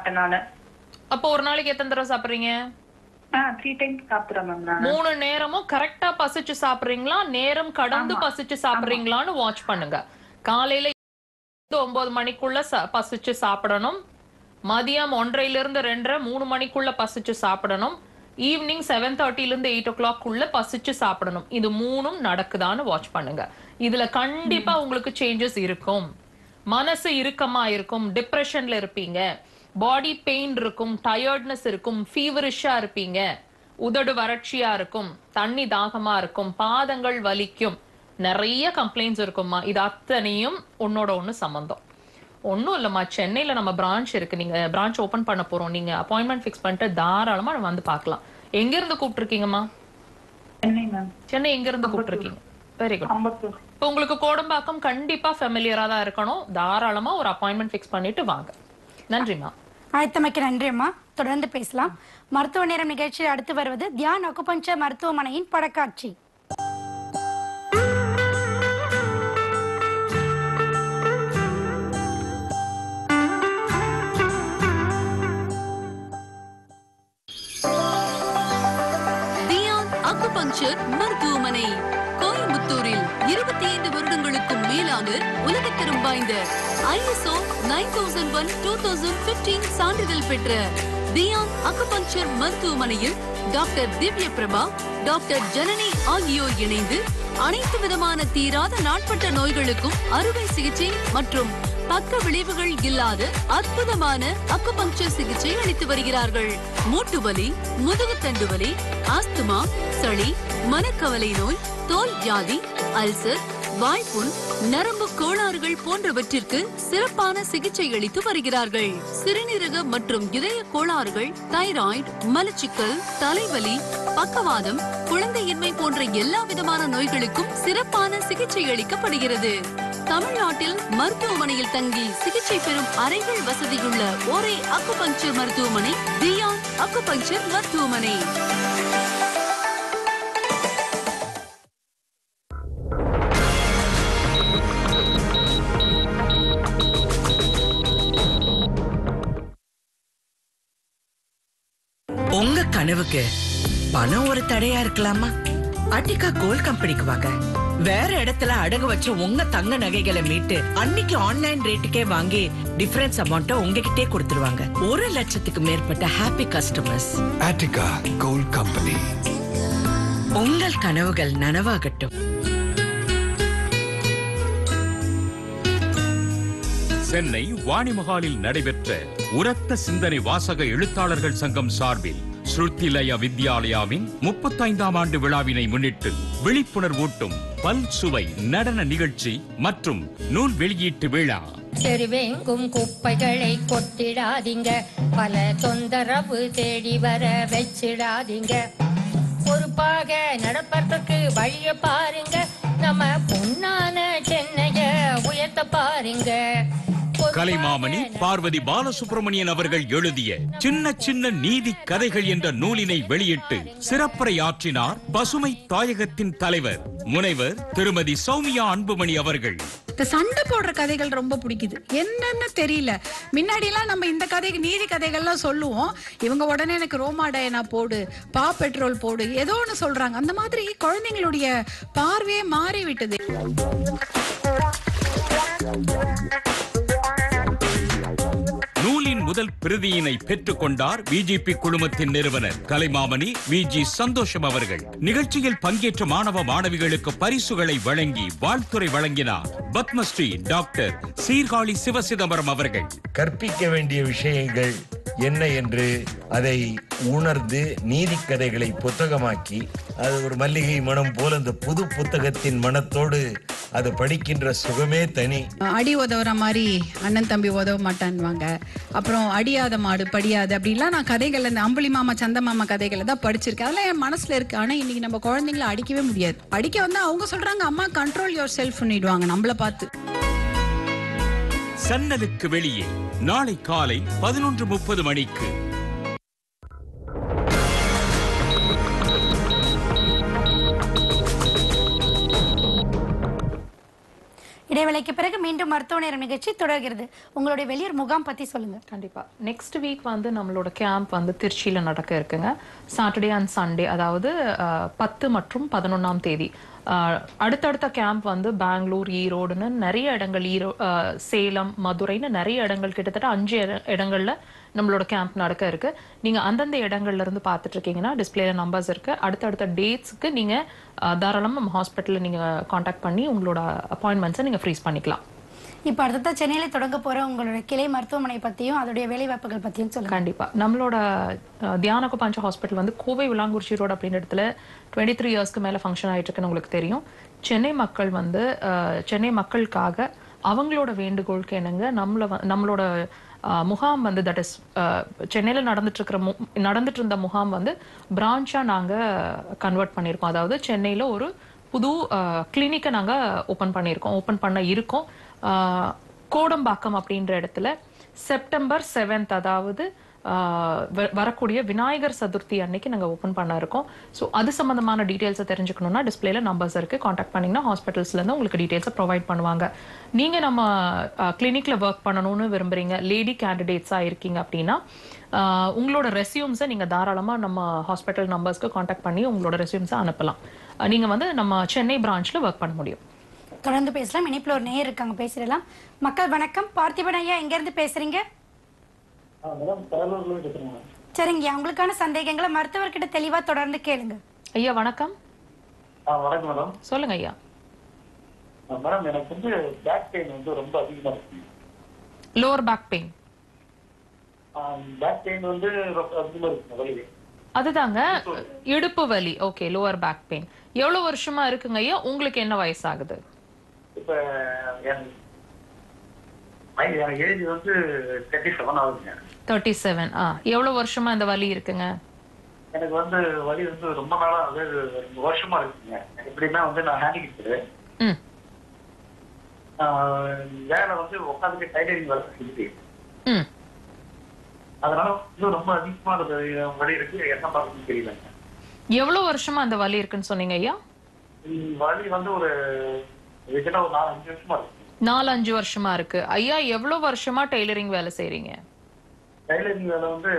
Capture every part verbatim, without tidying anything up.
மாட்டேன் நானு. அப்போ ஒரு நாளைக்கு எத்தனை தடவை சாப்பிடுறீங்க? த்ரீ டைம்ஸ் சாப்பிடுறேன் மேம் நான். மூணு நேரமும் கரெக்டா பசிச்சு சாப்பிடுறீங்களா, நேரம் கடந்து பசிச்சு சாப்பிடுறீங்களான்னு வாட்ச் பண்ணுங்க. காலையில ஒன்பது மணிக்குள்ள பசிச்சு சாப்பிடணும். மதியம் ஒன்றையில இருந்து ரெண்டரை மூணு மணிக்குள்ள பசிச்சு சாப்பிடணும். ஈவினிங் செவன் தேர்ட்டில இருந்து எயிட் ஓ கிளாக் உள்ள பசிச்சு சாப்பிடணும். இது மூணும் நடக்குதான்னு வாட்ச் பண்ணுங்க. இதுல கண்டிப்பா உங்களுக்கு சேஞ்சஸ் இருக்கும். மனசு இறுக்கமா இருக்கும், டிப்ரெஷன்ல இருப்பீங்க, பாடி பெயின் இருக்கும், டயர்ட்னஸ் இருக்கும், ஃபீவரிஷா இருப்பீங்க, உதடு வறட்சியா இருக்கும், தண்ணி தாகமா இருக்கும், பாதங்கள் வலிக்கும், நிறைய கம்ப்ளைண்ட்ஸ் இருக்குமா. இது அத்தனையும் ஒன்னோட ஒண்ணு சம்பந்தம். ஒன்னும் இல்லம்மா, சென்னையில நம்ம பிரான்ச் இருக்கு, நீங்க பிரான்ச் ஓபன் பண்ண போறோம். நீங்க அப்பாயின்மெண்ட் ஃபிக்ஸ் பண்ணிட்டு தாராளமா வந்து பார்க்கலாம். எங்க இருந்து கூப்பிட்டுருக்கீங்கம்மா? சென்னை எங்க இருந்து கூப்பிட்டுருக்கீங்க? Very good. இப்போ உங்களுக்கு கோடம்பாக்கம் கண்டிப்பா ஃபெமிலியரா தான் இருக்கணும். தாராளமா ஒரு அப்பாயின்மெண்ட் ஃபிக்ஸ் பண்ணிட்டு வாங்க. நன்றிம்மா. அழைத்தமைக்கு நன்றிம்மா. தொடர்ந்து பேசலாம். மருத்துவ நேரம் நிகழ்ச்சியில் அடுத்து வருவது தியான் அக்குபஞ்சர் மருத்துவமனையின் படக்காட்சி. தியான் அக்குபஞ்சர் மருத்துவமனை கோயம்புத்தூரில் இருபத்தி ஐந்து வருடங்களுக்கும் மேலாக உலகத்தரம் வாய்ந்த ISO nine thousand one two thousand fifteen சான்றிதழ் பெற்ற தியான் அக்குபஞ்சர் மருத்துவமனையில் டாக்டர் திவ்ய பிரபா, டாக்டர் ஜனனி ஆகியோர் இணைந்து அனைத்து விதமான தீராத நாட்பட்ட நோய்களுக்கும் அறுவை சிகிச்சை மற்றும் பக்க விளைவுகள் இல்லாத அற்புதமான அக்குபஞ்சர் சிகிச்சை அளித்து வருகிறார்கள். மூட்டு வலி, முதுகுத்தண்டு வலி, ஆஸ்துமா, சளி, மனக்கவலை நோய், தோல் வியாதி, அல்சர், வாய்ப்புண், நரம்பு கோளாறுகள் போன்றவற்றிற்கு சிறப்பான சிகிச்சை அளித்து வருகிறார்கள். சிறுநீரக மற்றும் இதய கோளாறுகள், தைராய்டு, மலச்சிக்கல், தலைவலி, பக்கவாதம், குழந்தையின்மை போன்ற எல்லா விதமான நோய்களுக்கும் சிறப்பான சிகிச்சை அளிக்கப்படுகிறது. தமிழ்நாட்டில் மருத்துவமனையில் தங்கி சிகிச்சை பெறும் அறைகள் வசதியுள்ள ஒரே அக்குபஞ்சர் மருத்துவமனை தியான் அக்குபஞ்சர் மருத்துவமனை. உங்க கனவுக்கு பணம் ஒரு தடையா இருக்கலாமா? அட்டிகா கோல்ட் கம்பெனிக்கு வாங்க. வேற இடத்துல அடகு வச்சு உங்க தங்க நகைகளை மீட்டு அன்னைக்கு ஆன்லைன் ரேட்டுக்கே வாங்கி டிஃபரன்ஸ் அமௌண்ட்டை உங்ககிட்டே கொடுத்துருவாங்க. ஒரு லட்சத்துக்கு மேற்பட்ட happy customers. Attica gold company. உங்கள் கனவுகள் நனவாகட்டும். சென்னை வாணிமஹாலில் நடைபெற்ற உரத்த சிந்தனை வாசக எழுத்தாளர்கள் சங்கம் சார்பில் ஸ்ருதிலய வித்யாலயாவின் முப்பத்தைந்தாம் ஆண்டு விழாவினை முன்னிட்டு விழிப்புணர்வூட்டும் பல் சுவை நடன நிகழ்ச்சி மற்றும் நூல் வெளியீட்டு விழா. தெருவெங்கும் குப்பைகளை கொட்டிடாதீங்க, பல தொந்தரவு தேடி வர வச்சிடாதீங்க. பொறுப்பாக நடப்பதற்கு வழிய பாருங்க, நம்ம பொன்னான சென்னைய உயர்த்த பாருங்க. கலைமாமணி பார்வதி பாலசுப்ரமணியன் அவர்கள் எழுதிய சின்ன சின்ன நீதி கதைகள் என்ற நூலினை வெளியிட்டு சிறப்புரை ஆற்றினார் பசுமை தாயகத்தின் தலைவர் முனைவர் திருமதி சௌமியா அன்புமணி அவர்கள். இந்த சண்டை போடுற கதைகள் ரொம்ப பிடிக்குது. என்னன்னு தெரியல, முன்னாடி எல்லாம் நம்ம இந்த கதைக்கு நீதி கதைகள்லாம் சொல்லுவோம், இவங்க உடனே எனக்கு ரோமா டயனா போடு, பா பெட்ரோல் போடு, ஏதோ ஒன்று சொல்றாங்க. அந்த மாதிரி குழந்தைங்களுடைய பார்வையே மாறி விட்டது. நூலின் முதல் பிரதியினை பெற்றுக் கொண்டார் பிஜேபி குழுமத்தின் நிறுவனர் கலைமாமணி வி ஜி சந்தோஷம் அவர்கள். நிகழ்ச்சியில் பங்கேற்ற மாணவ மாணவிகளுக்கு பரிசுகளை வழங்கி வாழ்த்துரை வழங்கினார் பத்மஸ்ரீ டாக்டர் சீர்காழி சிவசிதம்பரம் அவர்கள். கற்பிக்க வேண்டிய விஷயங்கள் என்ன என்று அதை உணர்ந்து நீதி கதைகளை புத்தகமாக்கி அது ஒரு மல்லிகை மனம் போல அந்த புது புத்தகத்தின் மனத்தோடு அது படிக்கின்ற சுகமே தனி. அடி உதவுற மாதிரி அண்ணன் தம்பி உதவ மாட்டான்வாங்க. அப்புறம் அடியாத மாடு படியாது அப்படிலாம் நான் கதைகள் அந்த அம்புலி மாமா சந்த மாமா கதைகளை தான் படிச்சிருக்கேன். அதெல்லாம் என் மனசுல இருக்கு. ஆனா இன்னைக்கு நம்ம குழந்தைங்களை அடிக்கவே முடியாது. அடிக்க வந்தா அவங்க சொல்றாங்க அம்மா கண்ட்ரோல் யுவர் செல்ஃப் பண்ணிடுவாங்க நம்மள பார்த்து. சன்னலுக்கு வெளியே நாளை காலை பதினொன்று முப்பது மணிக்கு. இடைவேளைக்கு பிறகு மீண்டும் மருத்துவ நேரம் நிகழ்ச்சி தொடர்கிறது. உங்களுடைய வெளியூர் முகாம் பத்தி சொல்லுங்க. கண்டிப்பா நெக்ஸ்ட் வீக் வந்து நம்மளோட கேம்ப் வந்து திருச்சியில நடக்க இருக்குங்க. சாட்டர்டே அண்ட் சண்டே, அதாவது பத்து மற்றும் பதினொன்னாம் தேதி. அடுத்தடுத்த கேம்ப் வந்து பெங்களூர், ஈரோடுன்னு நிறைய இடங்கள், ஈரோ சேலம், மதுரைன்னு நிறைய இடங்கள், கிட்டத்தட்ட அஞ்சு இடங்கள்ல நம்மளோட கேம்ப் நடக்க இருக்கு. நீங்க அந்தந்த இடங்கள்ல இருந்து பார்த்துட்டு இருக்கீங்கன்னா டிஸ்பிளேல நம்பர்ஸ் இருக்கு. அடுத்தடுத்த டேட்ஸ்க்கு நீங்க தாராளமா நம்ம ஹாஸ்பிட்டல்ல நீங்க கான்டாக்ட் பண்ணி உங்களோட அப்பாயின்மெண்ட்ஸை நீங்க ஃப்ரீஸ் பண்ணிக்கலாம். இப்ப அடுத்த சென்னையில தொடங்க போற உங்களோட கிளை மருத்துவமனை பத்தியும் அதோடைய வேலை வாய்ப்புகள் பத்தியும் சொல்லுங்க. கண்டிப்பா நம்மளோட தியான அக்குபஞ்சர் ஹாஸ்பிட்டல் வந்து கோவை விளாங்குறிச்சி ரோடு அப்படின்ற இடத்துல டுவெண்ட்டி த்ரீ இயர்ஸ்க்கு மேல ஃபங்க்ஷன் ஆயிட்டு இருக்குன்னு உங்களுக்கு தெரியும். சென்னை மக்கள் வந்து சென்னை மக்களுக்காக அவங்களோட வேண்டுகோளுக்கு என்னங்க நம்மள நம்மளோட முகாம் வந்து தட் இஸ் சென்னையில நடந்துட்டு இருக்கிற நடந்துட்டு இருந்த முகாம் வந்து பிரான்ச்சா நாங்க கன்வெர்ட் பண்ணியிருக்கோம். அதாவது சென்னையில ஒரு புது கிளினிக்கை நாங்க ஓபன் பண்ணியிருக்கோம் ஓபன் பண்ண இருக்கோம். கோடம்பாக்கம் அப்படின்ற இடத்துல செப்டம்பர் செவன்த், அதாவது வரக்கூடிய விநாயகர் சதுர்த்தி அன்னைக்கு நாங்க ஓபன் பண்ண இருக்கோம். ஸோ அது சம்பந்தமான டீடைல்ஸை தெரிஞ்சுக்கணும்னா டிஸ்பிளேல நம்பர்ஸ் இருக்கு, கான்டாக்ட் பண்ணீங்கன்னா ஹாஸ்பிட்டல்ஸ்ல இருந்து உங்களுக்கு டீடைல்ஸை ப்ரொவைட் பண்ணுவாங்க. நீங்க நம்ம கிளினிக்ல ஒர்க் பண்ணணும்னு விரும்புறீங்க, லேடி கேண்டிடேட்ஸா இருக்கீங்க அப்படின்னா உங்களோட ரெஸ்யூம்ஸை நீங்க தாராளமா நம்ம ஹாஸ்பிட்டல் நம்பர்ஸ்க்கு கான்டாக்ட் பண்ணி உங்களோட ரெஸ்யூம்ஸை அனுப்பலாம். நீங்க வந்து நம்ம சென்னை பிரான்ச்ல ஒர்க் பண்ண முடியும். தொடர்ந்து பேசலாம். இணைப்புல ஒரு நேயர் இருக்காங்க, பேசிடலாம். மக்கள் வணக்கம். பார்த்திபன் ஐயா, எங்க இருந்து பேசுறீங்க? சரிங்க, உங்களுக்கான சந்தேகங்களை மருத்துவர்கிட்ட தெளிவா தொடர்ந்து கேளுங்க. ஐயா வணக்கம். வணக்கம் மேடம். சொல்லுங்க ஐயா. மேடம் எனக்கு வந்து பேக் பெயின் வந்து ரொம்ப அதிகமா இருக்கு. Lower back pain. Back pain வந்து ரொம்ப அதிகமா இருக்கு வலி. அதுதாங்க இடுப்பு வலி. ஓகே, லோவர் பேக் பெயின் எவ்வளவு வருஷமா இருக்குங்க ஐயா? உங்களுக்கு என்ன வயசாகுது? இப்ப ஏஜ் வந்து தேர்ட்டி செவன் ஆகுதுங்க. Thirty seven. ஆ, எவ்வளவு வருஷமா இந்த வலி இருக்குங்க? எனக்கு வந்து வலி வந்து ரொம்ப நாளா, அதாவது ரெண்டு வருஷமா இருக்குங்க. எப்படின்னா வந்து நான் ஹேண்டிகேப்டு. வேலை வந்து உட்காந்துட்டு டைலரிங் வேலை செஞ்சுட்டு, அதனால வந்து ரொம்ப அதிகமா வலி இருக்கு. என்ன பார்க்கணும்னு தெரியலங்க. எவ்வளவு வருஷமா அந்த வலி இருக்குன்னு சொன்னீங்க ஐயா? வலி வந்து ஒரு ஒரு நாலு அஞ்சு வருஷமா இருக்கு. நாலு அஞ்சு வருஷமா இருக்கு. ஐயா எவ்வளவு வருஷமா டெய்லரிங் வேலை செய்றீங்க? டெய்லரிங் வேலை வந்து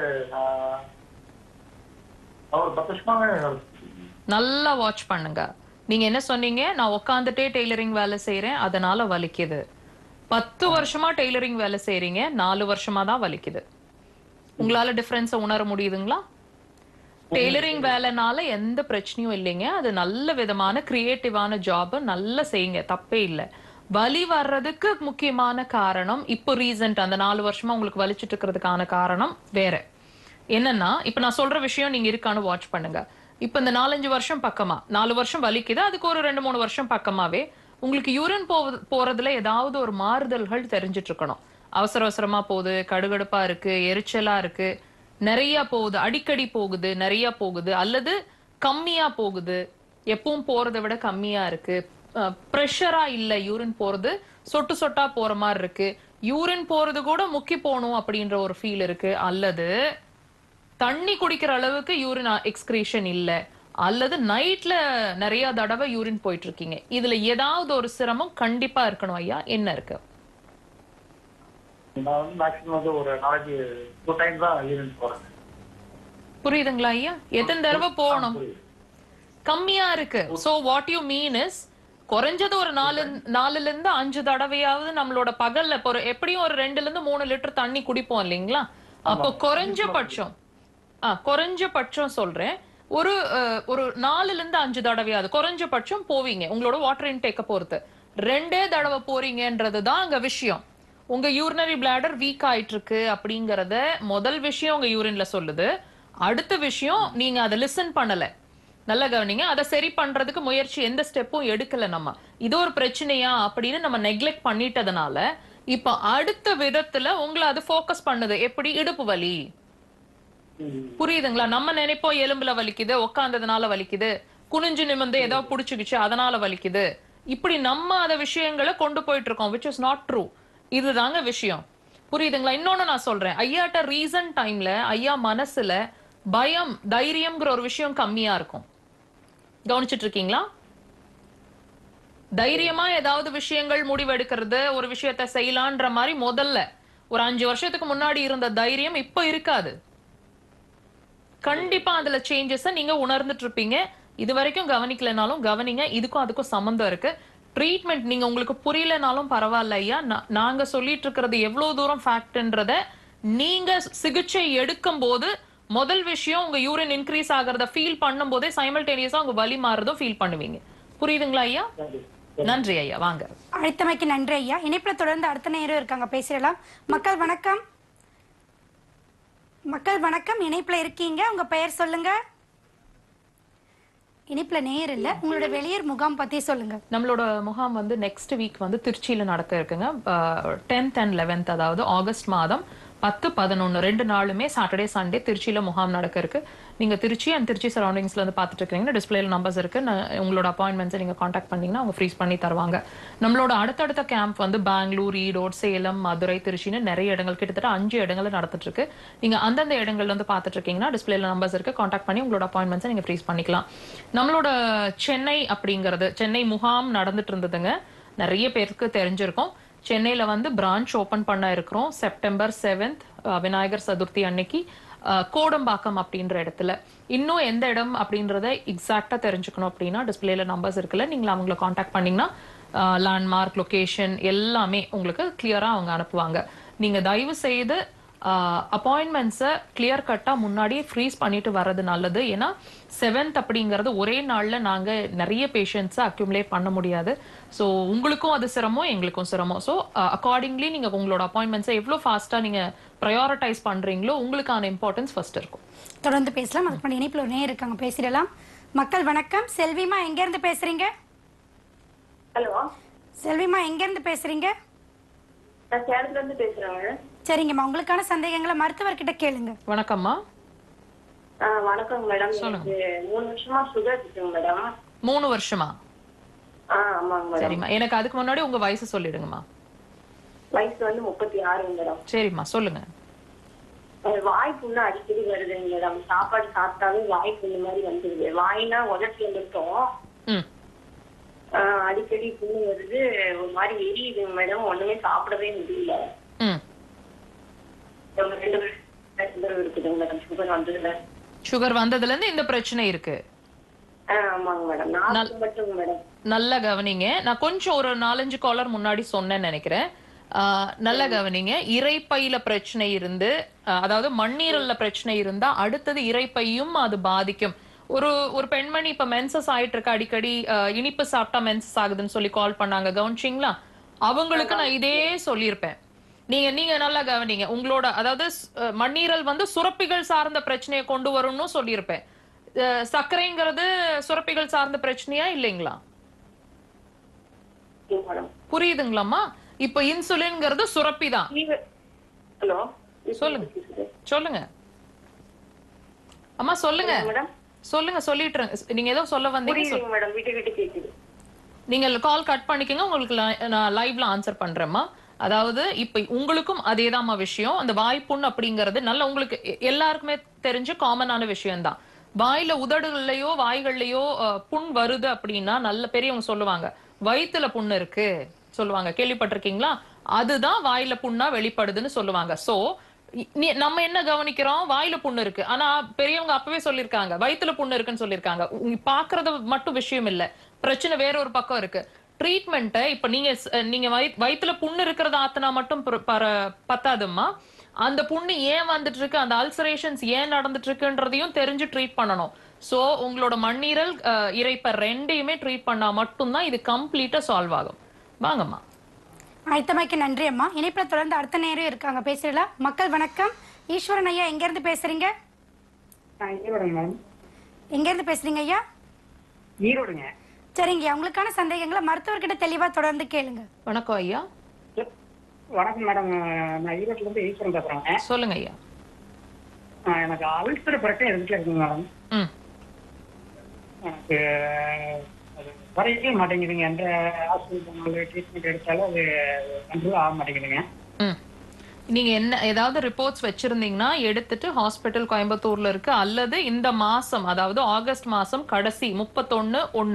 ஒரு பத்து வருஷமாவே. நல்லா வாட்ச் பண்ணுங்க. நீங்க என்ன சொன்னீங்க? நான் உட்காந்துட்டே டெய்லரிங் வேலை செய்யறேன் அதனால வலிக்குது. பத்து வருஷமா டெய்லரிங் வேலை செய்றீங்க, நாலு வருஷமா தான் வலிக்குது. உங்களால டிஃபரன்ஸை உணர முடியுதுங்களா? டெய்லரிங் வேலைனால எந்த பிரச்சனையும் இல்லைங்க. அது நல்ல விதமான கிரியேட்டிவான ஜாப், நல்லா செய்யுங்க, தப்பே இல்லை. வலி வர்றதுக்கு முக்கியமான காரணம் இப்போ ரீசன்ட் அந்த நாலு வருஷமா உங்களுக்கு வலிச்சிட்டு இருக்கிறதுக்கான காரணம் வேற என்னன்னா, இப்ப நான் சொல்ற விஷயம் நீங்க இருக்கான்னு வாட்ச் பண்ணுங்க. இப்ப இந்த நாலஞ்சு வருஷம் பக்கமா, நாலு வருஷம் வலிக்குது, அதுக்கு ஒரு ரெண்டு மூணு வருஷம் பக்கமாவே உங்களுக்கு யூரின் போ போறதுல ஏதாவது ஒரு மாறுதல்கள் தெரிஞ்சிட்டு இருக்கணும். அவசர அவசரமா போகுது, கடுகடுப்பா இருக்கு, எரிச்சலா இருக்கு, நிறைய போகுது, அடிக்கடி போகுது, நிறைய போகுது, அல்லது கம்மியா போகுது, எப்பவும் போறதை விட கம்மியா இருக்கு, பிரஷரா இல்ல, யூரின் போறது சொட்டு சொட்டா போற மாதிரி இருக்கு, யூரின் போறது கூட முக்கி போகணும் அப்படின்ற ஒரு ஃபீல் இருக்கு, அல்லது தண்ணி குடிக்கிற அளவுக்கு யூரின் எக்ஸ்கிரீஷன் இல்ல, அல்லது நைட்ல நிறைய தடவை யூரின் போயிட்டு இருக்கீங்க. இதுல ஏதாவது ஒரு சிரமம் கண்டிப்பா இருக்கணும் ஐயா. என்ன இருக்கு? புரியுதுங்களா ஐயா? எத்தனை தடவை போகணும்? கம்மியா இருக்கு. So what you mean is, குறைஞ்சது ஒரு நாலு நாலுல இருந்து அஞ்சு தடவையாவது நம்மளோட பகல்ல ஒரு எப்படியும் ஒரு ரெண்டுல இருந்து மூணு லிட்டர் தண்ணி குடிப்போம் இல்லைங்களா? அப்போ குறைஞ்சபட்சம் ஆஹ் குறைஞ்சபட்சம் சொல்றேன், ஒரு ஒரு நாலுல இருந்து அஞ்சு தடவையாவது குறைஞ்சபட்சம் போவீங்க. உங்களோட வாட்டர் இன்டேக்க பொறுத்து ரெண்டே தடவை போறீங்கன்றதுதான் அங்க விஷயம். உங்க யூரினரி பிளாடர் வீக் ஆயிட்டு இருக்கு அப்படிங்கறத முதல் விஷயம் உங்க யூரின்ல சொல்லுது. அடுத்த விஷயம், நீங்க அதை லிசன் பண்ணல, நல்ல கவனிங்க, அதை சரி பண்றதுக்கு முயற்சி எந்த ஸ்டெப்பும் எடுக்கல. நம்ம இது ஒரு பிரச்சனையா அப்படின்னு நம்ம நெக்லெக்ட் பண்ணிட்டதுனால இப்ப அடுத்த விதத்துல உங்களை அது போக்கஸ் பண்ணுது. எப்படி? இடுப்பு வலி. புரியுதுங்களா? நம்ம நினைப்போம் எலும்புல வலிக்குது, உட்கார்ந்ததுனால வலிக்குது, குனிஞ்சு நிமிந்து ஏதோ புடிச்சுக்கிச்சு அதனால வலிக்குது, இப்படி நம்ம அத விஷயங்களை கொண்டு போயிட்டு இருக்கோம், which is not true. இதுதாங்க விஷயம். புரியுதுங்களா? இன்னொன்னு நான் சொல்றேன், ஐயாட்ட ரீசன்ட் டைம்ல ஐயா மனசுல பயம், தைரியம்ங்கிற ஒரு விஷயம் கம்மியா இருக்கும். கவனிச்சிட்டு இருக்கீங்களா? தைரியமா ஏதாவது விஷயங்கள் முடிவெடுக்கிறது, ஒரு விஷயத்த செய்யலான்ற மாதிரி முதல்ல ஒரு அஞ்சு வருஷத்துக்கு முன்னாடி இருந்த தைரியம் இப்ப இருக்காது. கண்டிப்பா அதுல சேஞ்சஸ நீங்க உணர்ந்துட்டு இருப்பீங்க. இது வரைக்கும் கவனிக்கலனாலும் கவனிங்க. இதுக்கும் அதுக்கும் சம்பந்தம் இருக்கு. ட்ரீட்மெண்ட் நீங்க உங்களுக்கு புரியலனாலும் பரவாயில்ல ஐயா, நாங்க சொல்லிட்டு இருக்கிறது எவ்வளவு தூரம் ஃபேக்ட்ன்றத நீங்க சிகிச்சை எடுக்கும் போது முதல் விஷயம் உங்க யூரின் இன்க்ரீஸ் ஆகிறத ஃபீல் பண்ணும் போதே சைமல்டேனியஸா உங்க வலி மாறதும் ஃபீல் பண்ணுவீங்க. புரியுதுங்களா ஐயா? நன்றி ஐயா. வாங்க. அழைத்தமைக்கு நன்றி ஐயா. இணைப்புல தொடர்ந்து அடுத்த நேரம் இருக்காங்க, பேசிடலாம். மக்கள் வணக்கம். மக்கள் வணக்கம், இணைப்புல இருக்கீங்க, உங்க பெயர் சொல்லுங்க. இணைப்புல நேர் இல்ல, உங்களோட வெளியூர் முகாம் பத்தி சொல்லுங்க. நம்மளோட முகாம் வந்து நெக்ஸ்ட் வீக் வந்து திருச்சியில நடக்க இருக்குங்க. டென்த் அண்ட் லெவன்த், அதாவது ஆகஸ்ட் மாதம் பத்து பதினொன்னு ரெண்டு நாளுமே சாட்டர்டே சண்டே திருச்சியில முகாம் நடக்க இருக்கு. நீங்க திருச்சி அண்ட் திருச்சி சரௌண்டிங்ஸ்ல இருந்து பாத்துட்டு இருக்கீங்கன்னா டிஸ்பிளேல நம்பர்ஸ் இருக்கு. உங்களோட அப்பாயின்மெண்ட்ஸை நீங்க காண்டாக்ட் பண்ணீங்கன்னா அவங்க ஃப்ரீஸ் பண்ணி தருவாங்க. நம்மளோட அடுத்தடுத்த கேம்ப் வந்து பெங்களூர், ஈரோடு, சேலம், மதுரை, திருச்சின்னு நிறைய இடங்கள், கிட்டத்தட்ட அஞ்சு இடங்கள் நடந்துட்டு இருக்கு. நீங்க அந்தந்த இடங்கள்ல இருந்து பாத்துட்டு இருக்கீங்கன்னா டிஸ்பிளேல நம்பர்ஸ் இருக்கு, காண்டாக்ட் பண்ணி உங்களோட அப்பாயின்மெண்ட்ஸை நீங்க ஃப்ரீஸ் பண்ணிக்கலாம். நம்மளோட சென்னை அப்படிங்கிறது சென்னை முகாம் நடந்துட்டு இருந்ததுங்க, நிறைய பேருக்கு தெரிஞ்சிருக்கும். சென்னையில வந்து பிரான்ச் ஓபன் பண்ண இருக்கிறோம் செப்டம்பர் செவன்த் விநாயகர் சதுர்த்தி அன்னைக்கு கோடம்பாக்கம் அப்படின்ற இடத்துல. இன்னும் எந்த இடம் அப்படின்றத எக்ஸாக்டா தெரிஞ்சுக்கணும் அப்படின்னா டிஸ்பிளேல நம்பர்ஸ் இருக்குல்ல, நீங்க அவங்கள காண்டாக்ட் பண்ணீங்கன்னா லேண்ட்மார்க், லொகேஷன் எல்லாமே உங்களுக்கு கிளியரா அவங்க அனுப்புவாங்க. நீங்க தயவு செய்து அப்பாயின்மெண்ட்ஸை கிளியர் கட்டா முன்னாடியே ஃப்ரீஸ் பண்ணிட்டு வர்றது நல்லது. ஏன்னா செவன்த் அப்படிங்கிறது ஒரே நாள்ல நாங்க நிறைய பேஷண்ட்ஸை அக்யூமுலேட் பண்ண முடியாது. ஸோ உங்களுக்கும் அது சிரமம், எங்களுக்கும் சிரமம். ஸோ அக்கார்டிங்லி நீங்க உங்களோட அப்பாயின்மெண்ட்ஸை எவ்வளவு ஃபாஸ்டா நீங்க ப்ரையாரிட்டைஸ் பண்றீங்களோ உங்களுக்கான இம்பார்ட்டன்ஸ் ஃபர்ஸ்ட் இருக்கும். தொடர்ந்து பேசலாம். அதுக்கு முன்னாடி இணைப்புல ஒரு நேர் இருக்காங்க, பேசிடலாம். மக்கள் வணக்கம். செல்விமா எங்க இருந்து பேசுறீங்க? ஹலோ செல்விமா எங்க இருந்து பேசுறீங்க? நான் சேலத்துல இருந்து பேசுறேங்க. சரிங்கம்மா, உங்களுக்கான சந்தேகங்களை மருத்துவர்கிட்ட கேளுங்க. வணக்கம்மா. வணக்கம் மேடம். எனக்கு மூணு வருஷமா சுகர் இருக்குங்க மேடம். மூணு வருஷமா? ஆமாங்க மேடம். சரிம்மா, எனக்கு அதுக்கு முன்னாடி உங்க வயசு சொல்லிடுங்கம்மா. வயசு வந்து முப்பத்தி ஆறு மேடம். சரிம்மா, சொல்லுங்க. வாய் புண்ணு அடிக்கடி வருதுங்க மேடம். சாப்பாடு சாப்பிட்டாலும் வாய் புண்ணு மாதிரி வந்துருது. வாய்னா உதட்டில மட்டும் அடிக்கடி புண்ணு வருது, ஒரு மாதிரி எரியுதுங்க மேடம். ஒண்ணுமே சாப்பிடவே முடியல. சுகர் வந்ததுல இருந்து இந்த பிரச்சனை இருக்கு. நல்ல கவனிங்க. நான் கொஞ்சம் ஒரு நாலஞ்சு காலர் முன்னாடி சொன்னேன்னு நினைக்கிறேன். நல்ல கவனிங்க. இரைப்பையில பிரச்சனை இருந்து, அதாவது மண்ணீரல்ல பிரச்சனை இருந்தா அடுத்தது இரைப்பையும் அது பாதிக்கும். ஒரு ஒரு பெண்மணி இப்ப மென்சஸ் ஆயிட்டு இருக்க, அடிக்கடி இனிப்பு சாப்பிட்டா மென்சஸ் ஆகுதுன்னு சொல்லி கால் பண்ணாங்க, கவனிச்சிங்களா? அவங்களுக்கு நான் இதே சொல்லியிருப்பேன். நீங்க நீங்க நல்லா கவனிங்க. உங்களோட அதாவது மண்ணீரல் வந்து சுரப்பிகள் சார்ந்த பிரச்சனையை கொண்டு வரும்னு சொல்லியிருப்பேன். சர்க்கரைங்கிறது சுரப்பிகள் சார்ந்த பிரச்சனையா இல்லைங்களா? புரியுதுங்களாம்மா? இப்ப இன்சுலின்ங்கிறது சுரப்பி தான். சொல்லுங்க சொல்லுங்க அம்மா, சொல்லுங்க சொல்லுங்க சொல்லிட்டு நீங்க ஏதோ சொல்ல வந்தீங்க. நீங்க கால் கட் பண்ணிக்கங்க, உங்களுக்கு நான் லைவ்ல ஆன்சர் பண்றேம்மா. அதாவது இப்ப உங்களுக்கும் அதேதாம்மா விஷயம். அந்த வாய்ப்புண் அப்படிங்கறது நல்ல உங்களுக்கு எல்லாருக்குமே தெரிஞ்ச காமனான விஷயம் தான். வாயில உதடுகள்லயோ வாய்கள்லயோ புண் வருது அப்படின்னா நல்ல பெரியவங்க சொல்லுவாங்க, வயிற்றுல புண்ணு இருக்கு சொல்லுவாங்க, கேள்விப்பட்டிருக்கீங்களா? அதுதான் வாயில புண்ணா வெளிப்படுதுன்னு சொல்லுவாங்க. சோ நம்ம என்ன கவனிக்கிறோம், வாயில புண்ணு இருக்கு, ஆனா பெரியவங்க அப்பவே சொல்லிருக்காங்க வயிற்றுல புண்ணு இருக்குன்னு சொல்லிருக்காங்க. பாக்குறது மட்டும் விஷயம் இல்ல, பிரச்சனை வேற ஒரு பக்கம் இருக்கு. ட்ரீட்மெண்ட்டை இப்ப நீங்க நீங்க வயிற்றுல புண்ணு இருக்கிறத ஆத்தினா மட்டும் பத்தாதும்மா. அந்த புண்ணு ஏன் வந்துட்டு இருக்கு, அந்த அல்சரேஷன்ஸ் ஏன் நடந்துட்டு இருக்குன்றதையும் தெரிஞ்சு ட்ரீட் பண்ணணும். சோ உங்களோட மண்ணீரல் இரைப்பை ரெண்டையுமே ட்ரீட் பண்ணா மட்டும்தான் இது கம்ப்ளீட்டா சால்வ் ஆகும். வாங்கம்மா. அழைத்தமைக்கு நன்றி அம்மா. இணைப்புல தொடர்ந்து அடுத்த நேரம் இருக்காங்க, பேசலாம். மக்கள் வணக்கம். ஈஸ்வரன் ஐயா எங்க இருந்து பேசுறீங்க? எங்க இருந்து பேசுறீங்க ஐயா? ஈரோடுங்க. சரிங்க, உங்களுக்கான சந்தேகங்களை மருத்துவர்கிட்ட தெளிவா தொடர்ந்து கேளுங்க. வணக்கம் ஐயா. வணக்கம் மேடம், நான் ஈரோட்ல இருந்து ஈஸ்வரன் பேசுறேங்க. சொல்லுங்க ஐயா. எனக்கு அல்சர் பிரச்சனை எதுக்கு இருக்குங்க மேடம். எனக்கு குறையவே மாட்டேங்குதுங்க. எந்த ஹாஸ்பிட்டல் ட்ரீட்மெண்ட் எடுத்தாலும் அது கண்ட்ரோல் ஆக மாட்டேங்குதுங்க. நீங்க என்ன ஏதாவது ரிப்போர்ட்ஸ் வச்சிருந்தீங்கன்னா எடுத்துட்டு ஹாஸ்பிட்டல் கோயம்புத்தூர்ல இருக்கு, அல்லது இந்த மாசம் அதாவது ஆகஸ்ட் மாசம் கடைசி முப்பத்தொன்னு ஒண்ணு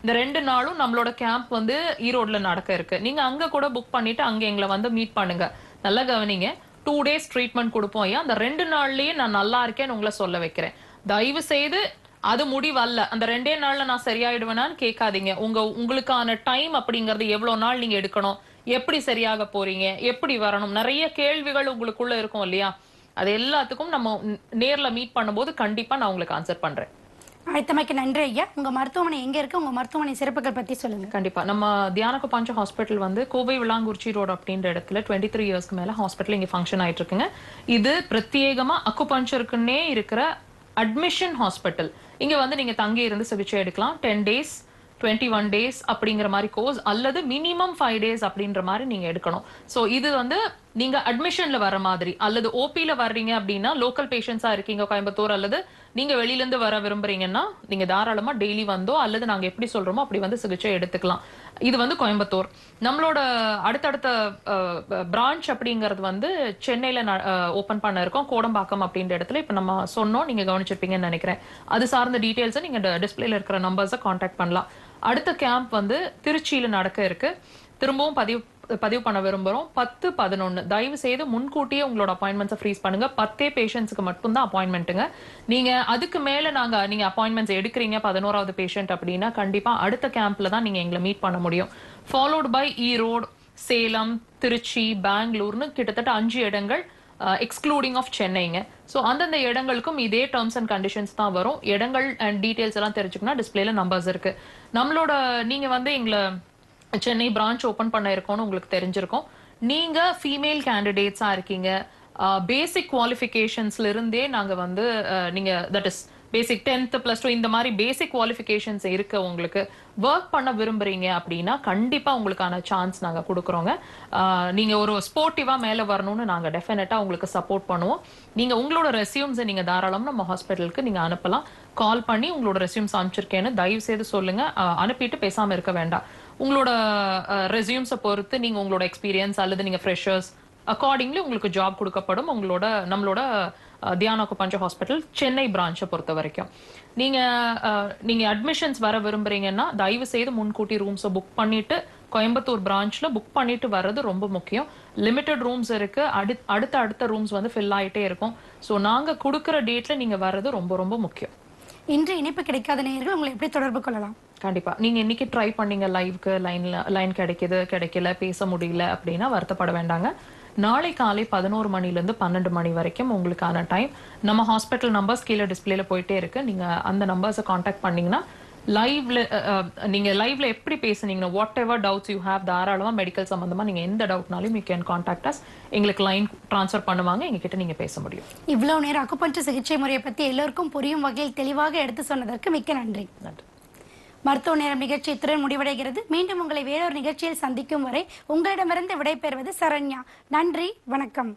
இந்த ரெண்டு நாளும் நம்மளோட கேம்ப் வந்து ஈரோட்ல நடக்க இருக்கு. நீங்க அங்க கூட புக் பண்ணிட்டு அங்க எங்களை வந்து மீட் பண்ணுங்க. நல்லா கவனிங்க, டூ டேஸ் ட்ரீட்மெண்ட் கொடுப்போம். ஐயா அந்த ரெண்டு நாள்லயே நான் நல்லா இருக்கேன்னு உங்களை சொல்ல வைக்கிறேன். தயவு செய்து அது முடிவல்ல, அந்த ரெண்டே நாள்ல நான் சரியாயிடுவேனான்னு கேட்காதீங்க. உங்க உங்களுக்கான டைம் அப்படிங்கறது எவ்வளவு நாள் நீங்க எடுக்கணும், எப்படி சரியாக போறீங்க, எப்படி வரணும், நிறைய கேள்விகள் உங்களுக்குள்ள இருக்கும் இல்லையா? அது எல்லாத்துக்கும் நம்ம நேர்ல மீட் பண்ணும்போது கண்டிப்பா நான் உங்களுக்கு ஆன்சர் பண்றேன். அழைத்தமைக்கு நன்றி ஐயா. உங்க மருத்துவமனை எங்க இருக்கு, உங்க மருத்துவமனை சிறப்புகள் பத்தி சொல்லுங்க. கண்டிப்பா. நம்ம தியானகுபாஞ்ச ஹாஸ்பிட்டல் வந்து கோவை விளாங்குறிச்சி ரோடு அப்படின்ற இடத்துல டுவெண்ட்டி த்ரீ இயர்ஸ்க்கு மேல ஹாஸ்பிட்டல் இங்க ஃபங்க்ஷன் ஆயிட்டு இருக்குங்க. இது பிரத்யேகமா அக்குபஞ்சருக்குன்னே இருக்கிற அட்மிஷன் ஹாஸ்பிட்டல். இங்க வந்து நீங்க தங்கி இருந்து சிகிச்சை எடுக்கலாம். Ten days twenty one days அப்படிங்கிற மாதிரி கோர்ஸ் அல்லது மினிமம் ஃபைவ் டேஸ் அப்படின்ற மாதிரி நீங்க எடுக்கணும். ஸோ இது வந்து நீங்க அட்மிஷன்ல வர மாதிரி அல்லது ஓபில வர்றீங்க அப்படின்னா லோக்கல் பேஷண்ட்ஸா இருக்கீங்க கோயம்புத்தூர் அல்லது நீங்க வெளியில இருந்து வர விரும்புறீங்கன்னா நீங்க தாராளமா டெய்லி வந்தோ அல்லது நாங்க எப்படி சொல்றோமோ அப்படி வந்து சிகிச்சை எடுத்துக்கலாம். இது வந்து கோயம்புத்தூர். நம்மளோட அடுத்தடுத்த பிரான்ச் அப்படிங்கிறது வந்து சென்னையில ஓபன் பண்ண இருக்கோம், கோடம்பாக்கம் அப்படின்ற இடத்துல. இப்ப நம்ம சொன்னோம், நீங்க கவனிச்சிருப்பீங்கன்னு நினைக்கிறேன். அது சார்ந்த டீடைல்ஸை நீங்க டிஸ்பிளேல இருக்கிற நம்பர்ஸை கான்டாக்ட் பண்ணலாம். அடுத்த கேம்ப் வந்து திருச்சியில நடக்க இருக்கு. திரும்பவும் பதிவு பதிவு பண்ண விரும்புறோம். பத்து பதினொன்னு தயவு செய்து முன்கூட்டியே உங்களோட அப்பாயின்மெண்ட்ஸை ஃப்ரீஸ் பண்ணுங்க. பத்தே பேஷண்ட்ஸ்க்கு மட்டும் தான் அப்பாயின்மெண்ட்டுங்க. நீங்க அதுக்கு மேல நாங்க நீங்க அப்பாயின்மெண்ட்ஸ் எடுக்கிறீங்க பதினோராவது பேஷண்ட் அப்படின்னா கண்டிப்பா அடுத்த கேம்ப்ல தான் நீங்க எங்களை மீட் பண்ண முடியும். ஃபாலோட் பை ஈரோடு, சேலம், திருச்சி, பெங்களூர்னு கிட்டத்தட்ட அஞ்சு இடங்கள் எக்ஸ்க்ளூடிங் ஆஃப் சென்னைங்க. ஸோ அந்தந்த இடங்களுக்கும் இதே டேர்ம்ஸ் அண்ட் கண்டிஷன்ஸ் தான் வரும். இடங்கள் அண்ட் டீடைல்ஸ் எல்லாம் தெரிஞ்சுக்கணும், டிஸ்பிளேல நம்பர்ஸ் இருக்கு. நம்மளோட நீங்க வந்து எங்களை சென்னை பிரான்ச் ஓபன் பண்ண இருக்கோம்னு உங்களுக்கு தெரிஞ்சிருக்கும். நீங்க ஃபீமேல் கேண்டிடேட்ஸா இருக்கீங்க, பேசிக் குவாலிஃபிகேஷன்ஸ்ல இருந்தே நாங்க வந்து நீங்க that is basic tenth plus two இந்த மாதிரி பேசிக் குவாலிஃபிகேஷன்ஸ் இருக்கு, உங்களுக்கு ஒர்க் பண்ண விரும்புறீங்க அப்படின்னா கண்டிப்பா உங்களுக்கான சான்ஸ் நாங்க கொடுக்குறோங்க. நீங்க ஒரு ஸ்போர்ட்டிவா மேல வரணும்னு நாங்க டெஃபினட்டா உங்களுக்கு சப்போர்ட் பண்ணுவோம். நீங்க உங்களோட ரெஸ்யூம்ஸை நீங்க தாராளமா நம்ம ஹாஸ்பிட்டலுக்கு நீங்க அனுப்பலாம். கால் பண்ணி உங்களோட ரெஸ்யூம்ஸ் அனுப்பிச்சிருக்கேன்னு தயவு செய்து சொல்லுங்க. அனுப்பிட்டு பேசாம இருக்க வேண்டாம். உங்களோட ரெஸ்யூம்ஸை பொறுத்து நீங்க உங்களோட எக்ஸ்பீரியன்ஸ் அல்லது நீங்க ஃப்ரெஷர்ஸ் அக்கார்டிங்லி உங்களுக்கு ஜாப் கொடுக்கப்படும். உங்களோட நம்மளோட தியானகுபாஞ்ச ஹாஸ்பிட்டல் சென்னை பிரான்ச்சை பொறுத்த வரைக்கும் நீங்க நீங்க அட்மிஷன்ஸ் வர விரும்புறீங்கன்னா தயவு செய்து முன்கூட்டி ரூம்ஸை புக் பண்ணிட்டு கோயம்புத்தூர் பிரான்ச்ல புக் பண்ணிட்டு வர்றது ரொம்ப முக்கியம். லிமிடெட் ரூம்ஸ் இருக்கு, அடு அடுத்த அடுத்த ரூம்ஸ் வந்து ஃபில் ஆயிட்டே இருக்கும். ஸோ நாங்க கொடுக்குற டேட்ல நீங்க வர்றது ரொம்ப ரொம்ப முக்கியம். இன்று இணைப்பு கிடைக்காத நேயர்கள் உங்களை எப்படி தொடர்பு கொள்ளலாம்? கண்டிப்பா நீங்க இன்னைக்கு ட்ரை பண்ணீங்க, லைவ்க்கு லைன்ல லைன் கிடைக்குது கிடைக்கல பேச முடியல அப்படின்னா வருத்தப்பட வேண்டாங்க. நாளை காலை பதினோரு மணில இருந்து பன்னெண்டு மணி வரைக்கும் உங்களுக்கான டைம். நம்ம ஹாஸ்பிட்டல் நம்பர்ஸ் கீழே டிஸ்பிளேல போயிட்டே இருக்கு. நீங்க அந்த நம்பர்ஸை கான்டாக்ட் பண்ணீங்கன்னா லைவ்ல நீங்க லைவ்ல எப்படி பேசுனீங்கன்னா whatever doubts you have தாராளமா மெடிக்கல் சம்பந்தமா நீங்க எந்த டவுட்னாலும் யூ கேன் கான்டாக்ட் அஸ். எங்களுக்கு லைன் டிரான்ஸ்ஃபர் பண்ணுவாங்க, எங்ககிட்ட நீங்க பேச முடியும். இவ்வளவு நேரம் அக்குபஞ்சர் சிகிச்சை முறையை பத்தி எல்லோருக்கும் புரியும் வகையில் தெளிவாக எடுத்து சொன்னதற்கு மிக்க நன்றி. நன்றி. மருத்துவ நேரம் நிகழ்ச்சி இத்துடன் முடிவடைகிறது. மீண்டும் உங்களை வேறொரு நிகழ்ச்சியில் சந்திக்கும் வரை உங்களிடமிருந்து விடைபெறுவது சரண்யா. நன்றி, வணக்கம்.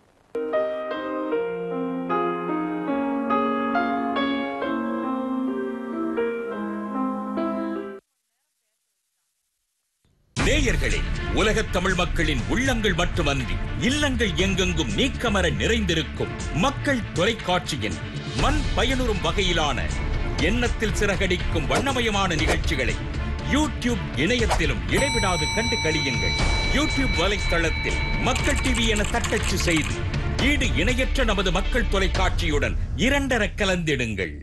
நேயர்களே, உலகத் தமிழ் மக்களின் உள்ளங்கள் மட்டுமன்றி இல்லங்கள் எங்கெங்கும் நீக்கமர நிறைந்திருக்கும் மக்கள் தொலைக்காட்சியின் மண் பயனுறும் வகையிலான எண்ணத்தில் சிறகடிக்கும் வண்ணமயமான நிகழ்ச்சிகளை யூடியூப் இணையத்திலும் இடைவிடாது கண்டு களியுங்கள். யூடியூப் வலைத்தளத்தில் மக்கள் டிவி என தட்டச்சு செய்து ஈடு இணையற்ற நமது மக்கள் தொலைக்காட்சியுடன் இரண்டர கலந்திடுங்கள்.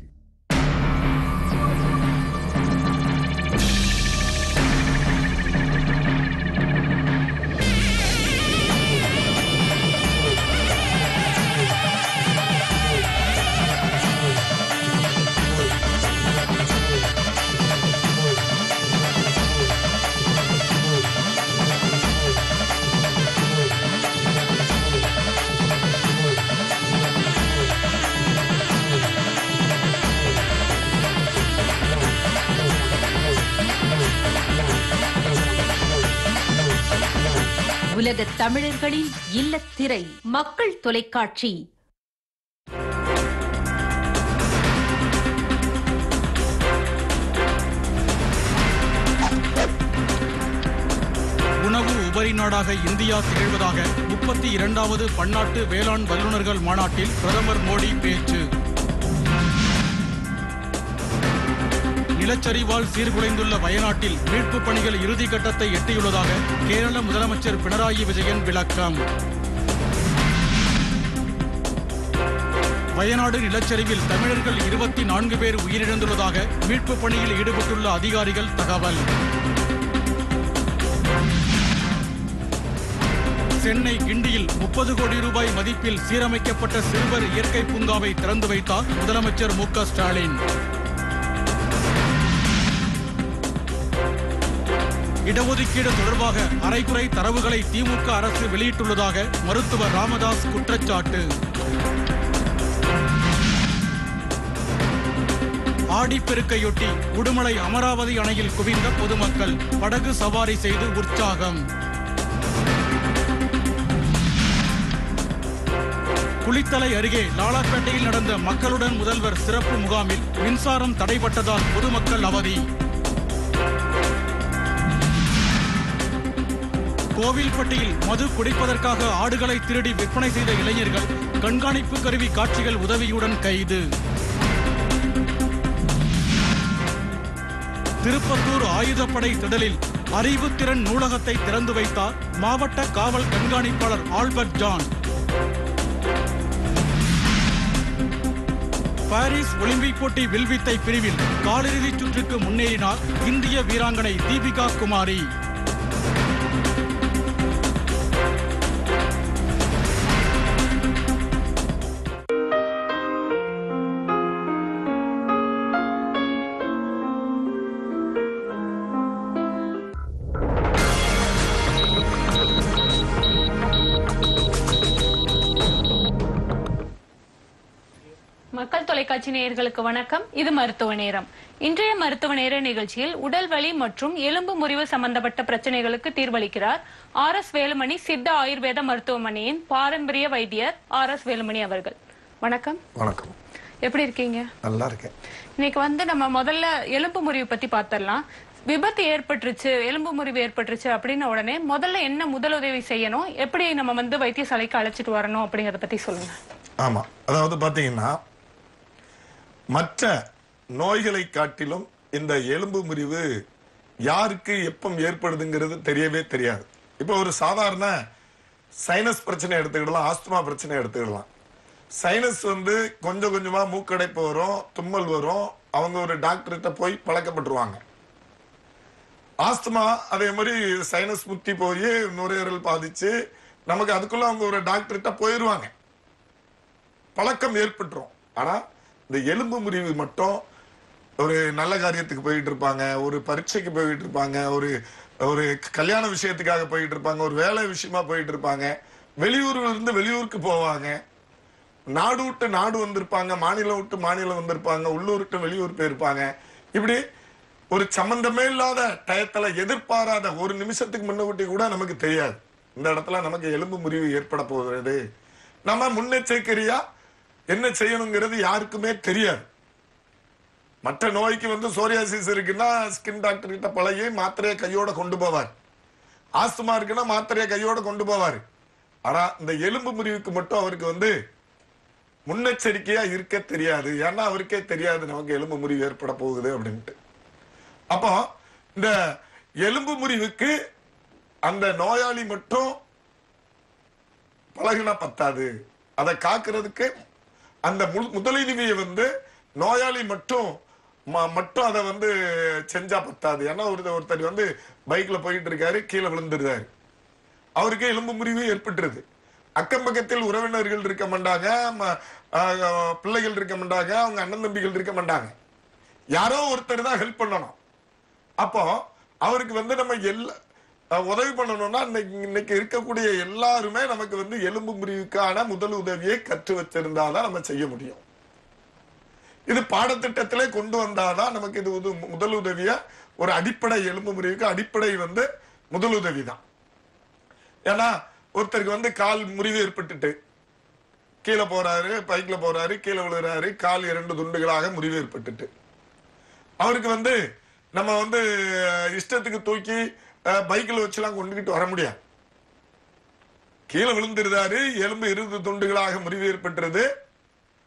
உலக தமிழர்களின் இல்லத்திரை மக்கள் தொலைக்காட்சி. உணவு உபரி நாடாக இந்தியா திகழ்வதாக முப்பத்தி இரண்டாவது பன்னாட்டு வேளாண் வல்லுநர்கள் மாநாட்டில் பிரதமர் மோடி பேச்சு. நிலச்சரிவால் சீர்குலைந்துள்ள வயநாட்டில் மீட்பு பணிகள் இறுதி கட்டத்தை எட்டியுள்ளதாக கேரள முதலமைச்சர் பினராயி விஜயன் விளக்கம். வயநாடு நிலச்சரிவில் தமிழர்கள் இருபத்தி நான்கு பேர் உயிரிழந்துள்ளதாக மீட்பு பணியில் ஈடுபட்டுள்ள அதிகாரிகள் தகவல். சென்னை கிண்டியில் முப்பது கோடி ரூபாய் மதிப்பில் சீரமைக்கப்பட்ட சிறுவர் இயற்கை பூங்காவை திறந்து வைத்தார் முதலமைச்சர் மு க ஸ்டாலின். இடஒதுக்கீடு தொடர்பாக அரைகுறை தரவுகளை திமுக அரசு வெளியிட்டுள்ளதாக மருத்துவர் ராமதாஸ் குற்றச்சாட்டு. ஆடிப்பெருக்கையொட்டி உடுமலை அமராவதி அணையில் குவிந்த பொதுமக்கள் படகு சவாரி செய்து உற்சாகம். குளித்தலை அருகே லாலாப்பேட்டையில் நடந்த மக்களுடன் முதல்வர் சிறப்பு முகாமில் மின்சாரம் தடைபட்டதால் பொதுமக்கள் அவதி. கோவில்பட்டியில் மது குடிப்பதற்காக ஆடுகளை திருடி விற்பனை செய்த இளைஞர்கள் கண்காணிப்பு கருவி காட்சிகள் உதவியுடன் கைது. திருப்பத்தூர் ஆயுதப்படை திடலில் அறிவுத்திறன் நூலகத்தை திறந்து வைத்தார் மாவட்ட காவல் கண்காணிப்பாளர் ஆல்பர்ட் ஜான். பாரிஸ் ஒலிம்பிக் போட்டி வில்வித்தை பிரிவில் காலிறுதிச் சுற்றுக்கு முன்னேறினார் இந்திய வீராங்கனை தீபிகா குமாரி. மக்கள் தொலைக்காட்சி நேயர்களுக்கு வணக்கம். இது மருத்துவ நேரம். இன்றைய மருத்துவ நேர நிகழ்ச்சியில் உடல் வலி மற்றும் எலும்பு முறிவு சம்பந்தப்பட்ட பிரச்சனைகளுக்கு தீர்வளிக்கிறார் ஆர் எஸ் வேலுமணி சித்த ஆயுர்வேத மருத்துவமனையின் பாரம்பரிய வைத்தியர் ஆர் எஸ் வேலுமணி அவர்கள். வணக்கம். வணக்கம். எப்படி இருக்கீங்க? நல்லா இருக்கேன். இன்னைக்கு வந்து நம்ம முதல்ல எலும்பு முறிவு பத்தி பார்த்தரலாம். விபத்து ஏற்பட்டுருச்சு, எலும்பு முறிவு ஏற்பட்டுருச்சு அப்படின்ன உடனே முதல்ல என்ன முதலுதவி செய்யணும், எப்படி நம்ம வந்து வைத்தியசாலைக்கு அழைச்சிட்டு வரணும் அப்படிங்கறத பத்தி சொல்லுங்க. ஆமா, அதாவது பாத்தீங்கன்னா மற்ற நோய்களை காட்டிலும் இந்த எலும்பு முறிவு யாருக்கு எப்போ ஏற்படுதுங்கிறது தெரியவே தெரியாது. இப்போ ஒரு சாதாரண சைனஸ் பிரச்சனை எடுத்துக்கிடலாம், ஆஸ்துமா பிரச்சனை எடுத்துக்கிடலாம். சைனஸ் வந்து கொஞ்சம் கொஞ்சமா மூக்கடைப்பு வரும், தும்மல் வரும், அவங்க ஒரு டாக்டர்கிட்ட போய் பழக்கப்பட்டுருவாங்க. ஆஸ்துமா அதே மாதிரி சைனஸ் முத்தி போய் நுரையீரல் பாதிச்சு நமக்கு அதுக்குள்ள அவங்க ஒரு டாக்டர்கிட்ட போயிடுவாங்க, பழக்கம் ஏற்பட்டுரும். ஆனா இந்த எலும்பு முறிவு மட்டும் ஒரு நல்ல காரியத்துக்கு போயிட்டு இருப்பாங்க, ஒரு பரீட்சைக்கு போயிட்டு இருப்பாங்க, ஒரு ஒரு கல்யாண விஷயத்துக்காக போயிட்டு இருப்பாங்க, ஒரு வேலை விஷயமா போயிட்டு இருப்பாங்க, வெளியூர்ல இருந்து வெளியூருக்கு போவாங்க, நாடு விட்டு நாடு வந்திருப்பாங்க, மாநிலம் விட்டு மாநிலம் வந்திருப்பாங்க, உள்ளூர் விட்டு வெளியூர் போயிருப்பாங்க. இப்படி ஒரு சம்பந்தமே இல்லாத டயத்துல எதிர்பாராத ஒரு நிமிஷத்துக்கு முன்னூட்டி கூட நமக்கு தெரியாது இந்த இடத்துல நமக்கு எலும்பு முறிவு ஏற்பட போகிறது. நம்ம முன்னெச்சரிக்கையா என்ன செய்யணுங்கிறது யாருக்குமே தெரியாது. மற்ற நோய்க்கு வந்து சோரியாசிஸ் இருக்குன்னா ஸ்கின் டாக்டர் கிட்ட பழகி மாத்திரையை கையோட கொண்டு போவார். ஆஸ்துமா இருக்குன்னா மாத்திரையை கையோட கொண்டு போவார். ஆனா இந்த எலும்பு முறிவுக்கு மட்டும் அவருக்கு வந்து முன்னெச்சரிக்கையா இருக்க தெரியாது. ஏன்னா அவருக்கே தெரியாது நமக்கு எலும்பு முறிவு ஏற்பட போகுது அப்படின்ட்டு. அப்போ இந்த எலும்பு முறிவுக்கு அந்த நோயாளி மட்டும் பழகினா பத்தாது, அதை காக்கிறதுக்கு அந்த முதலுதவியை வந்து நோயாளி மட்டும் மட்டும் அதை வந்து செஞ்சா பத்தாது. ஏன்னா ஒரு ஒருத்தர் வந்து பைக்ல போயிட்டு இருக்காரு, கீழே விழுந்துருந்தாரு, அவருக்கு எலும்பு முறிவு ஏற்பட்டுருது. அக்கம் பக்கத்தில் உறவினர்கள் இருக்க மாட்டாங்க, பிள்ளைகள் இருக்க மாட்டாங்க, அவங்க அண்ணன் தம்பிகள் இருக்க மாட்டாங்க, யாரோ ஒருத்தர் தான் ஹெல்ப் பண்ணணும். அப்போ அவருக்கு வந்து நம்ம எல்லா உதவி பண்ணணும்னா இன்னைக்கு இருக்கக்கூடிய எல்லாருமே நமக்கு வந்து எலும்பு முறிவுக்கான முதல் உதவியை கற்று வச்சிருந்தாதான் நம்ம செய்ய முடியும். இது பாடத்திட்டத்திலே கொண்டு வந்தாதான் நமக்கு இது முதல் உதவியா ஒரு அடிப்படை எலும்பு முறிவுக்கு அடிப்படை வந்து முதல் உதவி தான். ஏன்னா ஒருத்தருக்கு வந்து கால் முறிவு ஏற்பட்டுட்டு கீழே போறாரு, பைக்ல போறாரு, கீழே விழுறாரு, கால் இரண்டு துண்டுகளாக முறிவு ஏற்பட்டுட்டு அவருக்கு வந்து நம்ம வந்து இஷ்டத்துக்கு தூக்கி பைக்கில் வச்சுலாம் கொண்டுகிட்டு வர முடியாது. கீழே விழுந்துருந்தாரு, எலும்பு இருபது துண்டுகளாக முறிவு ஏற்பட்டுறது.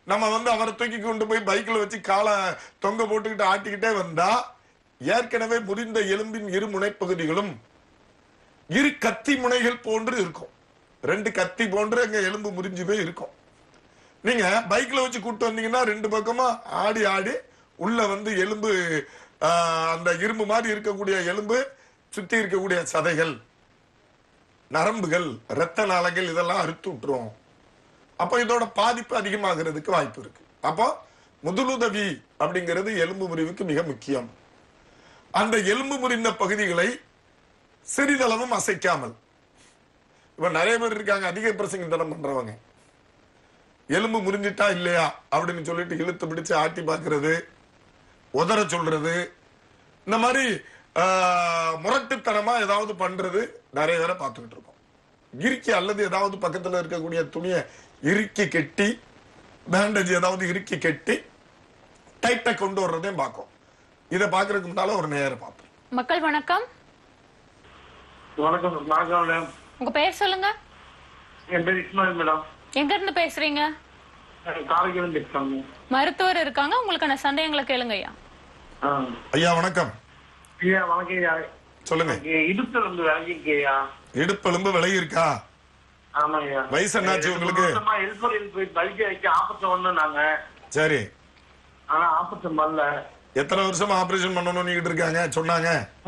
நம்ம வந்து அவரை தூக்கி கொண்டு போய் பைக்ல வச்சு காலை தொங்க போட்டுக்கிட்டு ஆட்டிக்கிட்டே வந்தா ஏற்கனவே முறிந்த எலும்பின் இரு முனைப்பகுதிகளும் இரு கத்தி முனைகள் போன்று இருக்கும். ரெண்டு கத்தி போன்று எங்க எலும்பு முறிஞ்சு போய் இருக்கும். நீங்க பைக்ல வச்சு கூட்டு வந்தீங்கன்னா ரெண்டு பக்கமா ஆடி ஆடி உள்ள வந்து எலும்பு அந்த இரும்பு மாதிரி இருக்கக்கூடிய எலும்பு சுத்தி இருக்கக்கூடிய சதைகள் நரம்புகள் இரத்த நாளங்கள் இதெல்லாம் அறுத்து விட்டுரும். அப்ப இதோட பாதிப்பு அதிகமாகிறதுக்கு வாய்ப்பு இருக்கு. அப்போ முதலுதவி அப்படிங்கிறது எலும்பு முறிவுக்கு மிக முக்கியம். அந்த எலும்பு முறிந்த பகுதிகளை சிறிதளவும் அசைக்காமல், இப்ப நிறைய பேர் இருக்காங்க அதிக பிரசங்கத்தனம் பண்றவங்க, எலும்பு முறிஞ்சிட்டா இல்லையா அப்படின்னு சொல்லிட்டு இழுத்து பிடிச்சு ஆட்டி பார்க்கறது, உதற சொல்றது, இந்த மாதிரி முரட்டுத்தனமா ஏதாவது பண்றது நிறைய பேரை பார்த்துக்கிட்டு இருக்கோம். இறுக்கி அல்லது ஏதாவது பக்கத்துல இருக்கக்கூடிய துணியை இறுக்கி கெட்டி பேண்டேஜ் ஏதாவது இறுக்கி கெட்டி டைட்டா கொண்டு வர்றதையும் பார்க்கும். இதை பாக்குறதுக்கு முன்னால ஒரு நேரம் பார்ப்போம். மக்கள் வணக்கம். வணக்கம் வணக்கம். உங்க பேர் சொல்லுங்க. என் பேர் இஸ்மாயில் மேடம். எங்க இருந்து பேசுறீங்க? காரைக்குடி இருக்காங்க. மருத்துவர் இருக்காங்க, உங்களுக்கான சந்தேகங்களை கேளுங்க ஐயா. ஐயா வணக்கம். ஐயா வணக்கம் ஐயா. சொல்லுங்க. இடுப்பெலும்பு விலகி இருக்கேயா? இடுப்பெலும்பு விலகி இருக்கா? ஆமா ஐயா. வயசு என்னாச்சு உங்களுக்கு? ஆபரேஷன் ஒண்ணு. சரி. ஆனா ஆபரேஷன் பண்ணல. எத்தனை வருஷமா ஆபரேஷன் பண்ணணும் நீங்க இருக்காங்க சொன்னாங்க?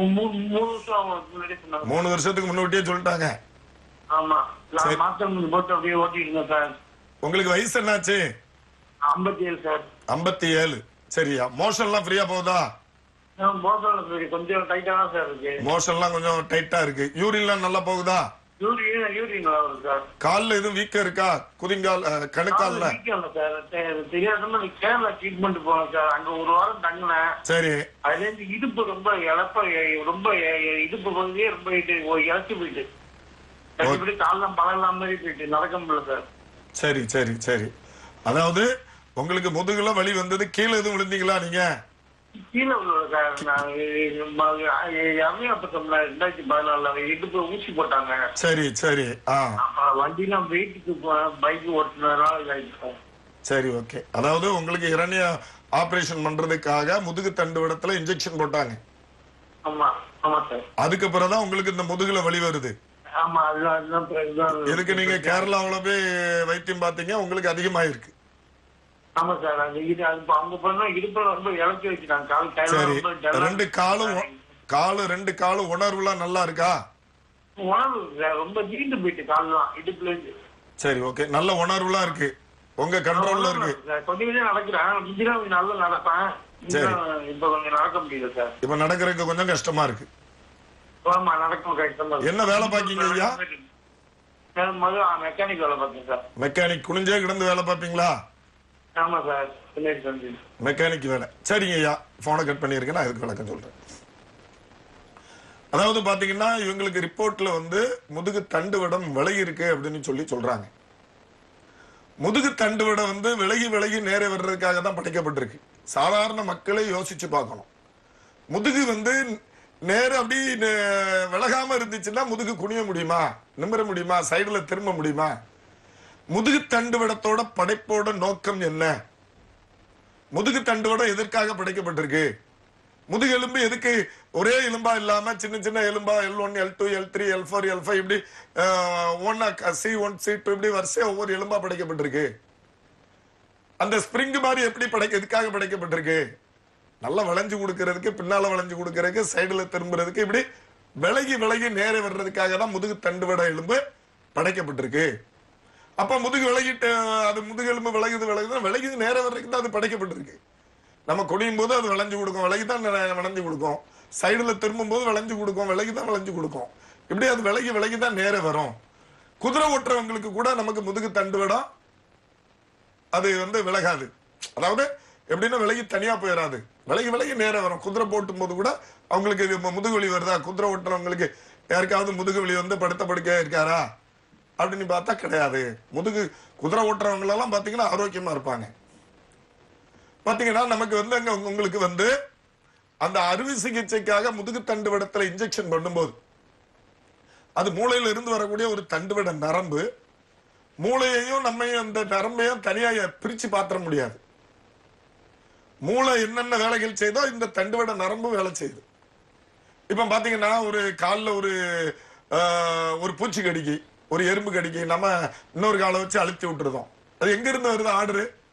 மூணு வருஷத்துக்கு முன்னாடியே சொல்லிட்டாங்க. ஆமா. மாத்திரம் போட்டு அப்படியே ஓட்டிருங்க சார். உங்களுக்கு வயசு என்னாச்சு? ஐம்பத்தி ஏழு சார். ஐம்பத்தி ஏழு. சரியா? மோஷன் எல்லாம் ஃப்ரீயா போகுதா? மோஷன் கொஞ்சம் டைட்டா தான் சார் இருக்கு. மோஷன் எல்லாம் கொஞ்சம் டைட்டா இருக்கு. யூரின் எல்லாம் நல்லா போகுதா? யூரின் யூரின் நல்லா இருக்கு சார். கால்ல எதுவும் வீக்கம் இருக்கா? குதிங்கால் கணுக்கால்ல? வீக்கம் சார். தெரியாதமா கேரளா ட்ரீட்மெண்ட் போனேன் சார். அங்க ஒரு வாரம் தங்கினேன். சரி. அதுல இருந்து இடுப்பு ரொம்ப இழப்ப ரொம்ப இடுப்பு பகுதியே ரொம்ப இழச்சி போயிட்டு காலம் பழகலாம் மாதிரி போயிட்டு நடக்க முடியல சார். சரி சரி சரி. அதாவது உங்களுக்கு முதுகுல வலி வந்தது, கீழே எதுவும் விழுந்தீங்களா நீங்க? கீழே சார். ரெண்டாயிரத்தி பதினாலுல இடுப்பு ஊசி போட்டாங்க. சரி சரி. வண்டிலாம் வெயிட்டுக்கு பைக் ஓட்டுனதுனால இதாயிருக்கும். சரி ஓகே. அதாவது உங்களுக்கு இரணிய ஆபரேஷன் பண்றதுக்காக முதுகு தண்டுவடத்துல இன்ஜெக்ஷன் போட்டாங்க. ஆமா ஆமா சார். அதுக்கப்புறம் தான் உங்களுக்கு இந்த முதுகுல வலி வருது. ஆமா. அதுதான் எதுக்கு நீங்க கேரளாவுல போய் வைத்தியம் பாத்தீங்க, உங்களுக்கு அதிகமாயிருக்கு. ஆமா சார். அவங்க பண்ணா இடுப்புல ரொம்ப இழச்சி வச்சுட்டாங்க. சரி. ரெண்டு காலும் காலு ரெண்டு காலும் உணர்வுலாம் நல்லா இருக்கா? உணர்வு ரொம்ப நீண்டு போயிட்டு கால்லாம் இடுப்புல இருந்து. சரி ஓகே. நல்ல உணர்வுலாம் இருக்கு, உங்க கண்ட்ரோல்ல இருக்கு. கொஞ்சம் கொஞ்சம் நடக்கிறேன். கொஞ்சம் நல்லா நடப்பேன். இப்ப கொஞ்சம் நடக்க முடியல சார். இப்ப நடக்கிறதுக்கு கொஞ்சம் கஷ்டமா இருக்கு. ஆமா நடக்கும் கஷ்டமா. என்ன வேலை பாக்கீங்க ஐயா? மெக்கானிக் வேலை பாக்கீங்க சார். மெக்கானிக் குனிஞ்சே கிடந்து வேலை பாப்பீங்களா? ஆமா சார். மெக்கானிக் வேலை. சரிங்க ஐயா, போனை கட் பண்ணிருக்கேன், நான் இதுக்கு விளக்கம் சொல்றேன். அதாவது பாத்தீங்கன்னா இவங்களுக்கு ரிப்போர்ட்ல வந்து முதுகு தண்டுவடம் விலகி இருக்கு அப்படின்னு சொல்லி சொல்றாங்க. முதுகு தண்டுவடம் வந்து விலகி விலகி நேர வர்றதுக்காக தான் படைக்கப்பட்டிருக்கு. சாதாரண மக்களை யோசிச்சு பார்க்கணும். முதுகு வந்து நேர அப்படி விலகாம இருந்துச்சுன்னா முதுகு குனிய முடியுமா, நிமிர முடியுமா, சைடுல திரும்ப முடியுமா? முதுகு தண்டுவடத்தோட படைப்போட நோக்கம் என்ன? முதுகு தண்டுவடம் எதற்காக படைக்கப்பட்டிருக்கு? முதுகெலும்பு எதுக்கு ஒரே எலும்பா இல்லாம சின்ன சின்ன எலும்பா L one L two L three L four L five இப்படி ஒன்னா சி ஒன் சி டூ இப்படி வரிசையா ஒவ்வொரு எலும்பா படைக்கப்பட்டிருக்கு? அந்த ஸ்பிரிங் மாதிரி எப்படி படைக்க எதுக்காக படைக்கப்பட்டிருக்கு? நல்லா வளைஞ்சு கொடுக்கறதுக்கு, பின்னால வளைஞ்சு கொடுக்கறதுக்கு, சைடுல திரும்புறதுக்கு, இப்படி விலகி விலகி நேர வர்றதுக்காக தான் முதுகு தண்டுவட எலும்பு படைக்கப்பட்டிருக்கு. அப்ப முதுகு விலகிட்டு அது முதுகெலும்பு விலகுது விலகுது விலகுது நேர வர்றதுக்கு தான் அது படைக்கப்பட்டிருக்கு. நம்ம குடியும் போது அது விளைஞ்சு கொடுக்கும், விலகிதான் விளைஞ்சு கொடுக்கும். சைடுல திரும்பும் போது விளைஞ்சு கொடுக்கும், விலகிதான் விளைஞ்சு கொடுக்கும். இப்படி அது விலகி விலகிதான் நேர வரும். குதிரை ஓட்டுறவங்களுக்கு கூட நமக்கு முதுகு தண்டுவடம் அது வந்து விலகாது. அதாவது எப்படின்னா விலகி தனியா போயிடாது, விலகி விலகி நேர வரும். குதிரை போட்டும் போது கூட அவங்களுக்கு இது முதுகு வலி வருதா? குதிரை ஓட்டுறவங்களுக்கு யாருக்காவது முதுகு வலி வந்து படுத்த படுக்கையா இருக்காரா அப்படின்னு பார்த்தா கிடையாது. முதுகு குதிரை ஓட்டுறவங்க எல்லாம் பாத்தீங்கன்னா ஆரோக்கியமா இருப்பாங்க. பாத்தீங்கன்னா நமக்கு வந்து அங்க உங்களுக்கு வந்து அந்த அறுவை சிகிச்சைக்காக முதுகு தண்டுவடத்துல இன்ஜெக்ஷன் பண்ணும்போது அது மூளையில இருந்து வரக்கூடிய ஒரு தண்டுவட நரம்பு மூளையையும் நம்மையும் அந்த நரம்பையும் தனியா பிரிச்சு பாத்திர முடியாது. மூளை என்னென்ன வேலைகள் செய்தோ இந்த தண்டுவட நரம்பு வேலை செய்யுது. இப்ப பாத்தீங்கன்னா ஒரு காலில் ஒரு ஒரு பூச்சி கடிக்கு, ஒரு எறும்பு கடிக்கு, நம்ம இன்னொரு காலை வச்சு அழுத்தி விட்டுருதோம். அது எங்க இருந்து வருது ஆர்டரு?